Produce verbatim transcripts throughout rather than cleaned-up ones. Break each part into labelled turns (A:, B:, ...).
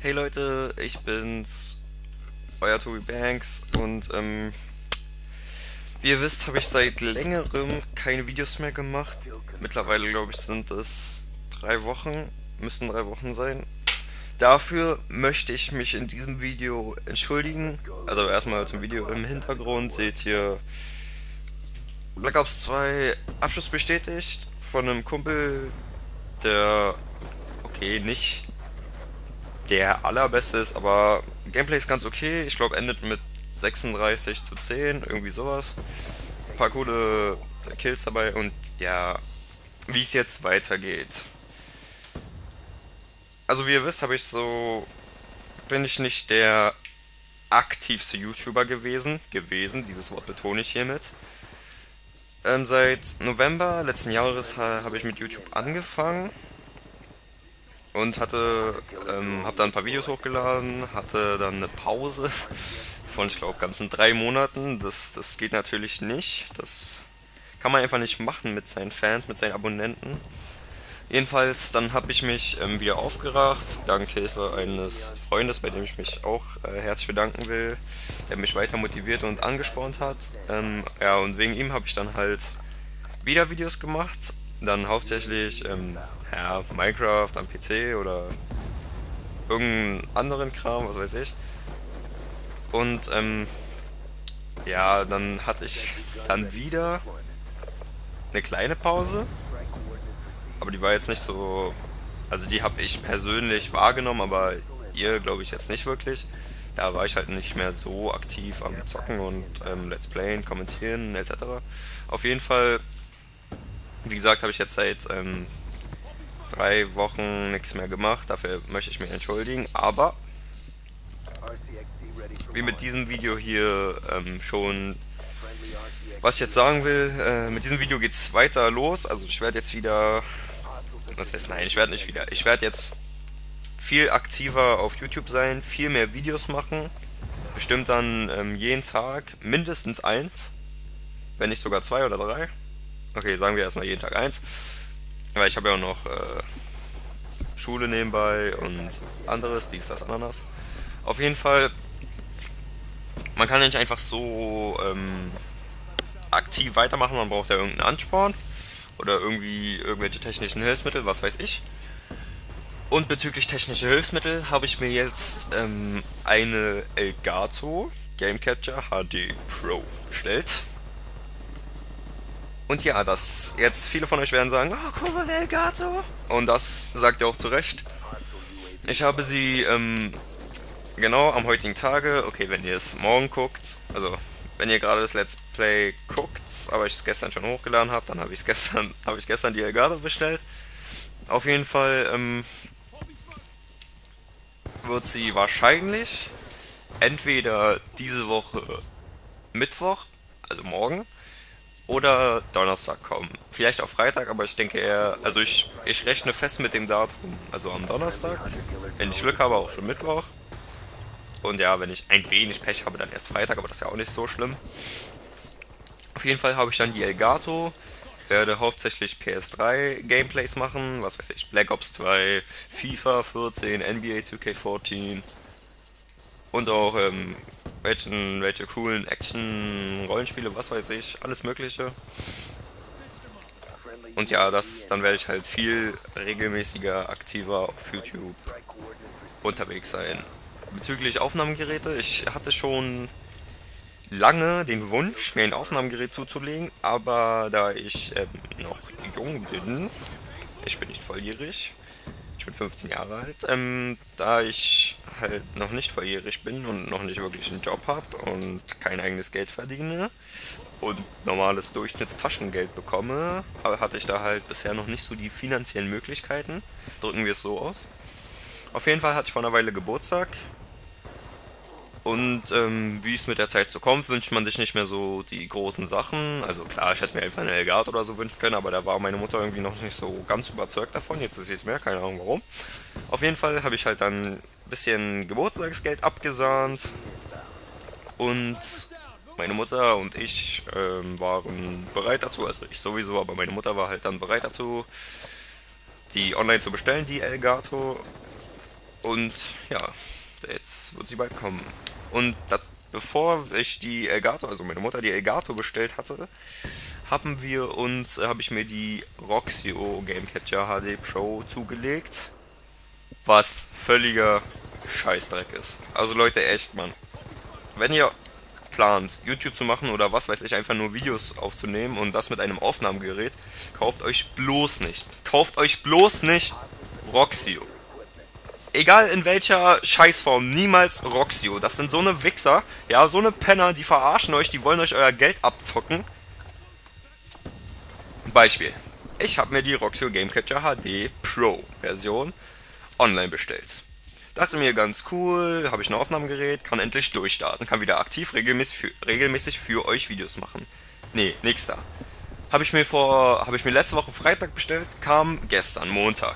A: Hey Leute, ich bin's, euer Tobi Banks und ähm, wie ihr wisst, habe ich seit längerem keine Videos mehr gemacht. Mittlerweile glaube ich sind es drei Wochen, müssen drei Wochen sein. Dafür möchte ich mich in diesem Video entschuldigen. Also erstmal zum Video im Hintergrund seht ihr Black Ops zwei Abschluss bestätigt von einem Kumpel, der okay nicht der allerbeste ist, aber Gameplay ist ganz okay. Ich glaube, endet mit sechsunddreißig zu zehn, irgendwie sowas. Ein paar coole Kills dabei und ja, wie es jetzt weitergeht. Also wie ihr wisst, habe ich so, bin ich nicht der aktivste YouTuber gewesen. Gewesen, dieses Wort betone ich hiermit. Ähm, seit November letzten Jahres ha habe ich mit YouTube angefangen. Und hatte, ähm, hab dann ein paar Videos hochgeladen, hatte dann eine Pause von, ich glaube, ganzen drei Monaten. Das, das geht natürlich nicht. Das kann man einfach nicht machen mit seinen Fans, mit seinen Abonnenten. Jedenfalls, dann habe ich mich ähm, wieder aufgerafft, dank Hilfe eines Freundes, bei dem ich mich auch äh, herzlich bedanken will, der mich weiter motiviert und angespornt hat. Ähm, ja, und wegen ihm habe ich dann halt wieder Videos gemacht. Dann hauptsächlich ähm, ja, Minecraft am P C oder irgendeinen anderen Kram, was weiß ich. Und ähm, ja, dann hatte ich dann wieder eine kleine Pause, aber die war jetzt nicht so, also die habe ich persönlich wahrgenommen, aber ihr glaube ich jetzt nicht wirklich. Da war ich halt nicht mehr so aktiv am Zocken und ähm, Let's Playen, Kommentieren et cetera. Auf jeden Fall, wie gesagt, habe ich jetzt seit ähm, drei Wochen nichts mehr gemacht. Dafür möchte ich mich entschuldigen. Aber wie mit diesem Video hier ähm, schon, was ich jetzt sagen will, äh, mit diesem Video geht's weiter los. Also ich werde jetzt wieder, was heißt nein, ich werde nicht wieder. Ich werde jetzt viel aktiver auf YouTube sein, viel mehr Videos machen. Bestimmt dann ähm, jeden Tag mindestens eins, wenn nicht sogar zwei oder drei. Okay, sagen wir erstmal jeden Tag eins, weil ich habe ja auch noch äh, Schule nebenbei und anderes, dies, das, Ananas. Auf jeden Fall, man kann nicht einfach so ähm, aktiv weitermachen, man braucht ja irgendeinen Ansporn oder irgendwie irgendwelche technischen Hilfsmittel, was weiß ich. Und bezüglich technischer Hilfsmittel habe ich mir jetzt ähm, eine Elgato Game Capture H D Pro bestellt. Und ja, das jetzt viele von euch werden sagen, oh cool, Elgato. Und das sagt ihr auch zu Recht. Ich habe sie ähm, genau am heutigen Tage, okay, wenn ihr es morgen guckt, also wenn ihr gerade das Let's Play guckt, aber ich es gestern schon hochgeladen habe, dann habe ich es gestern, habe ich gestern die Elgato bestellt. Auf jeden Fall ähm, wird sie wahrscheinlich entweder diese Woche Mittwoch, also morgen, oder Donnerstag kommen. Vielleicht auch Freitag, aber ich denke eher, also ich, ich rechne fest mit dem Datum, also am Donnerstag. Wenn ich Glück habe, auch schon Mittwoch. Und ja, wenn ich ein wenig Pech habe, dann erst Freitag, aber das ist ja auch nicht so schlimm. Auf jeden Fall habe ich dann die Elgato, werde hauptsächlich P S drei Gameplays machen, was weiß ich, Black Ops zwei, FIFA vierzehn, N B A zwei K vierzehn und auch ähm, welchen, welche coolen Action-Rollenspiele, was weiß ich, alles mögliche. Und ja, das, dann werde ich halt viel regelmäßiger, aktiver auf YouTube unterwegs sein. Bezüglich Aufnahmegeräte, ich hatte schon lange den Wunsch, mir ein Aufnahmegerät zuzulegen, aber da ich ähm, noch jung bin, ich bin nicht volljährig, ich bin fünfzehn Jahre alt, ähm, da ich halt noch nicht volljährig bin und noch nicht wirklich einen Job habe und kein eigenes Geld verdiene und normales Durchschnittstaschengeld bekomme, hatte ich da halt bisher noch nicht so die finanziellen Möglichkeiten, drücken wir es so aus. Auf jeden Fall hatte ich vor einer Weile Geburtstag. Und ähm, wie es mit der Zeit so kommt, wünscht man sich nicht mehr so die großen Sachen. Also klar, ich hätte mir einfach eine Elgato oder so wünschen können, aber da war meine Mutter irgendwie noch nicht so ganz überzeugt davon. Jetzt ist sie es mehr, keine Ahnung warum. Auf jeden Fall habe ich halt dann ein bisschen Geburtstagsgeld abgesahnt. Und meine Mutter und ich ähm, waren bereit dazu, also ich sowieso, aber meine Mutter war halt dann bereit dazu, die online zu bestellen, die Elgato. Und ja, jetzt wird sie bald kommen. Und das, bevor ich die Elgato, also meine Mutter die Elgato bestellt hatte, haben wir uns, äh, habe ich mir die Roxio Game Capture H D Pro zugelegt, was völliger Scheißdreck ist. Also Leute, echt, Mann. Wenn ihr plant, YouTube zu machen oder was weiß ich, einfach nur Videos aufzunehmen und das mit einem Aufnahmegerät, kauft euch bloß nicht. Kauft euch bloß nicht Roxio. Egal in welcher Scheißform, niemals Roxio. Das sind so eine Wichser, ja, so eine Penner, die verarschen euch, die wollen euch euer Geld abzocken. Beispiel. Ich habe mir die Roxio Game Capture H D Pro Version online bestellt. Dachte mir, ganz cool, habe ich ein Aufnahmegerät, kann endlich durchstarten, kann wieder aktiv regelmäßig für, regelmäßig für euch Videos machen. Nee, nix da. Habe ich mir vor, habe ich mir letzte Woche Freitag bestellt, kam gestern, Montag.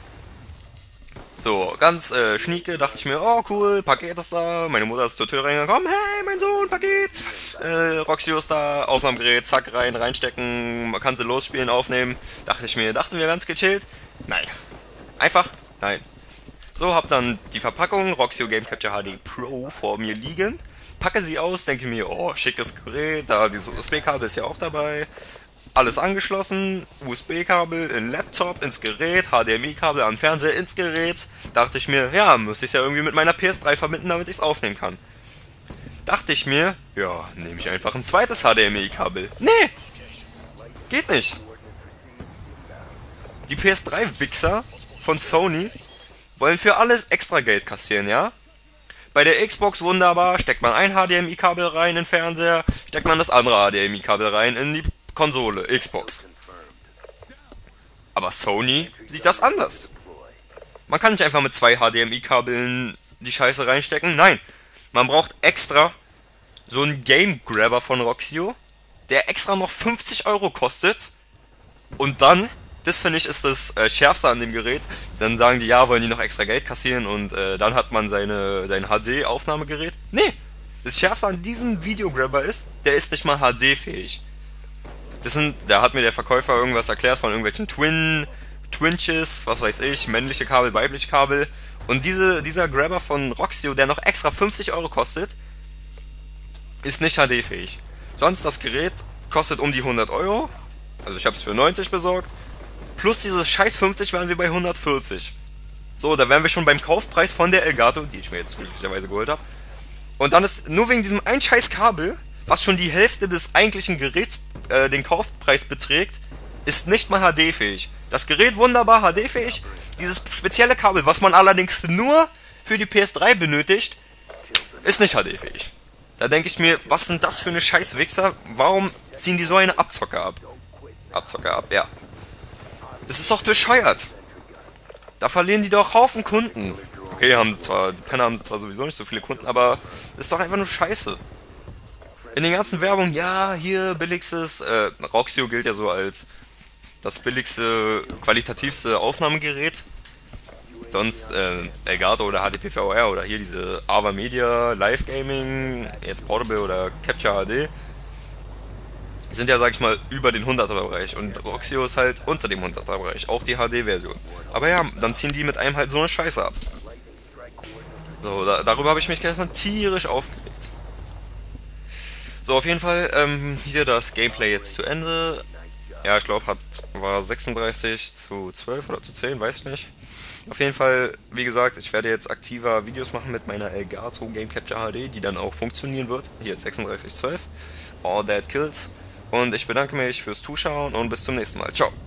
A: So, ganz äh, schnieke, dachte ich mir, oh cool, Paket ist da, meine Mutter ist zur Tür reingekommen, hey, mein Sohn, Paket, äh, Roxio ist da, Aufnahmegerät, zack, rein, reinstecken, man kann sie losspielen, aufnehmen, dachte ich mir, dachten wir ganz gechillt, nein, einfach, nein. So, hab dann die Verpackung Roxio Game Capture H D Pro vor mir liegen, packe sie aus, denke mir, oh, schickes Gerät, da dieses U S B-Kabel ist ja auch dabei. Alles angeschlossen, U S B-Kabel in Laptop, ins Gerät, H D M I-Kabel an Fernseher, ins Gerät. Dachte ich mir, ja, müsste ich es ja irgendwie mit meiner P S drei verbinden, damit ich es aufnehmen kann. Dachte ich mir, ja, nehme ich einfach ein zweites H D M I-Kabel. Nee! Geht nicht! Die P S drei Wichser von Sony wollen für alles extra Geld kassieren, ja? Bei der Xbox wunderbar, steckt man ein H D M I-Kabel rein in den Fernseher, steckt man das andere H D M I-Kabel rein in die Konsole, Xbox. Aber Sony sieht das anders. Man kann nicht einfach mit zwei H D M I-Kabeln die Scheiße reinstecken. Nein, man braucht extra so einen Game Grabber von Roxio, der extra noch fünfzig Euro kostet. Und dann, das finde ich ist das äh, Schärfste an dem Gerät, dann sagen die, ja, wollen die noch extra Geld kassieren und äh, dann hat man seine, sein H D-Aufnahmegerät. Nee, das Schärfste an diesem Videograbber ist, der ist nicht mal H D-fähig. Das sind, da hat mir der Verkäufer irgendwas erklärt von irgendwelchen Twin, Twinches, was weiß ich, männliche Kabel, weibliche Kabel. Und diese, dieser Grabber von Roxio, der noch extra fünfzig Euro kostet, ist nicht H D-fähig. Sonst das Gerät kostet um die hundert Euro, also ich habe es für neunzig besorgt, plus dieses scheiß fünfzig wären wir bei hundertvierzig. So, da wären wir schon beim Kaufpreis von der Elgato, die ich mir jetzt glücklicherweise geholt habe. Und dann ist nur wegen diesem ein scheiß Kabel, was schon die Hälfte des eigentlichen Geräts äh, den Kaufpreis beträgt, ist nicht mal H D-fähig. Das Gerät wunderbar H D-fähig, dieses spezielle Kabel, was man allerdings nur für die P S drei benötigt, ist nicht H D-fähig. Da denke ich mir, was sind das für eine scheiß Wichser? Warum ziehen die so eine Abzocker ab? Abzocker ab, ja. Das ist doch bescheuert. Da verlieren die doch Haufen Kunden. Okay, haben sie zwar, die Penner haben zwar sowieso nicht so viele Kunden, aber das ist doch einfach nur scheiße. In den ganzen Werbungen, ja, hier billigstes, äh, Roxio gilt ja so als das billigste, qualitativste Aufnahmegerät. Sonst, äh, Elgato oder H D P V R oder hier diese Ava Media, Live Gaming, jetzt Portable oder Capture H D, sind ja, sag ich mal, über den hunderter Bereich und Roxio ist halt unter dem hunderter Bereich, auch die H D-Version. Aber ja, dann ziehen die mit einem halt so eine Scheiße ab. So, da, darüber habe ich mich gestern tierisch aufgeregt. So, auf jeden Fall, ähm, hier das Gameplay jetzt zu Ende. Ja, ich glaube, hat war sechsunddreißig zu zwölf oder zu zehn, weiß ich nicht. Auf jeden Fall, wie gesagt, ich werde jetzt aktiver Videos machen mit meiner Elgato Game Capture H D, die dann auch funktionieren wird. Hier jetzt sechsunddreißig zu zwölf. All that kills. Und ich bedanke mich fürs Zuschauen und bis zum nächsten Mal. Ciao.